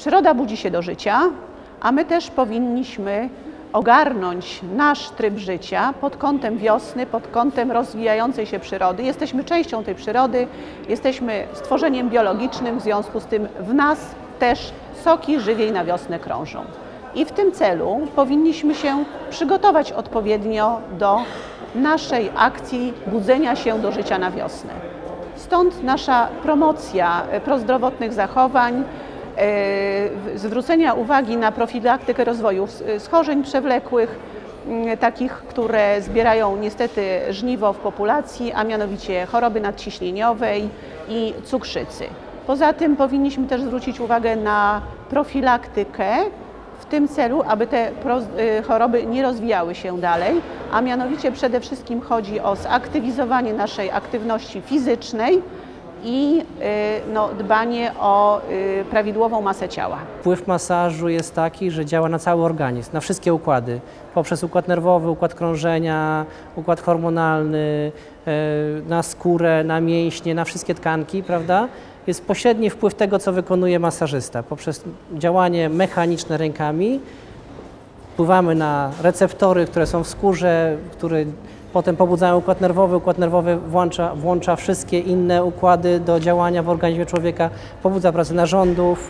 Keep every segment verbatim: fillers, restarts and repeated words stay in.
Przyroda budzi się do życia, a my też powinniśmy ogarnąć nasz tryb życia pod kątem wiosny, pod kątem rozwijającej się przyrody. Jesteśmy częścią tej przyrody, jesteśmy stworzeniem biologicznym, w związku z tym w nas też soki żywiej na wiosnę krążą. I w tym celu powinniśmy się przygotować odpowiednio do naszej akcji budzenia się do życia na wiosnę. Stąd nasza promocja prozdrowotnych zachowań, zwrócenia uwagi na profilaktykę rozwoju schorzeń przewlekłych, takich, które zbierają niestety żniwo w populacji, a mianowicie choroby nadciśnieniowej i cukrzycy. Poza tym powinniśmy też zwrócić uwagę na profilaktykę w tym celu, aby te choroby nie rozwijały się dalej, a mianowicie przede wszystkim chodzi o zaktywizowanie naszej aktywności fizycznej i no, dbanie o prawidłową masę ciała. Wpływ masażu jest taki, że działa na cały organizm, na wszystkie układy, poprzez układ nerwowy, układ krążenia, układ hormonalny, na skórę, na mięśnie, na wszystkie tkanki, prawda? Jest pośredni wpływ tego, co wykonuje masażysta. Poprzez działanie mechaniczne rękami wpływamy na receptory, które są w skórze, które potem pobudzają układ nerwowy. Układ nerwowy włącza, włącza wszystkie inne układy do działania w organizmie człowieka, pobudza pracę narządów,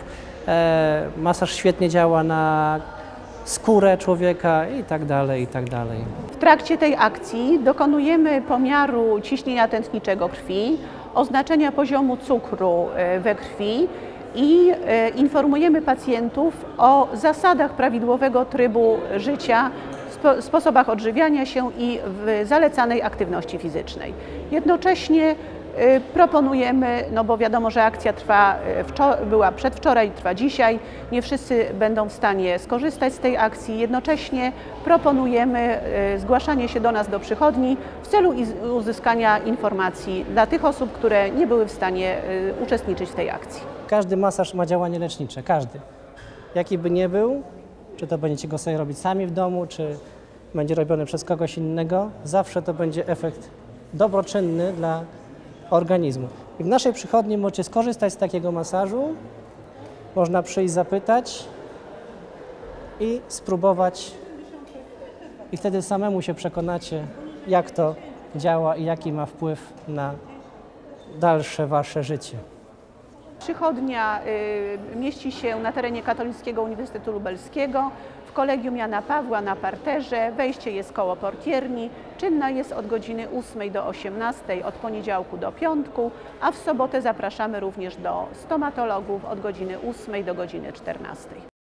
e, masaż świetnie działa na skórę człowieka i tak dalej, i tak dalej. W trakcie tej akcji dokonujemy pomiaru ciśnienia tętniczego krwi, oznaczenia poziomu cukru we krwi i informujemy pacjentów o zasadach prawidłowego trybu życia, sposobach odżywiania się i w zalecanej aktywności fizycznej. Jednocześnie proponujemy, no bo wiadomo, że akcja trwa, była przedwczoraj, trwa dzisiaj, nie wszyscy będą w stanie skorzystać z tej akcji. Jednocześnie proponujemy zgłaszanie się do nas do przychodni w celu uzyskania informacji dla tych osób, które nie były w stanie uczestniczyć w tej akcji. Każdy masaż ma działanie lecznicze, każdy. Jaki by nie był, czy to będziecie go sobie robić sami w domu, czy będzie robiony przez kogoś innego, zawsze to będzie efekt dobroczynny dla organizmu. I w naszej przychodni możecie skorzystać z takiego masażu, można przyjść, zapytać i spróbować i wtedy samemu się przekonacie, jak to działa i jaki ma wpływ na dalsze wasze życie. Przychodnia y, mieści się na terenie Katolickiego Uniwersytetu Lubelskiego, w Kolegium Jana Pawła na parterze. Wejście jest koło portierni. Czynna jest od godziny ósmej do osiemnastej, od poniedziałku do piątku, a w sobotę zapraszamy również do stomatologów od godziny ósmej do godziny czternastej.